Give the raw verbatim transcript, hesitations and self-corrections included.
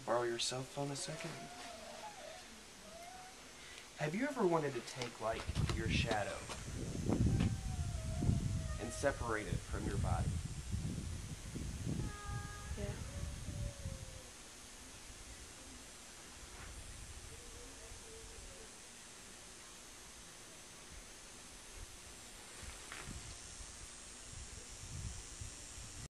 borrow your cell phone a second? Have you ever wanted to take, like, your shadow and separate it from your body?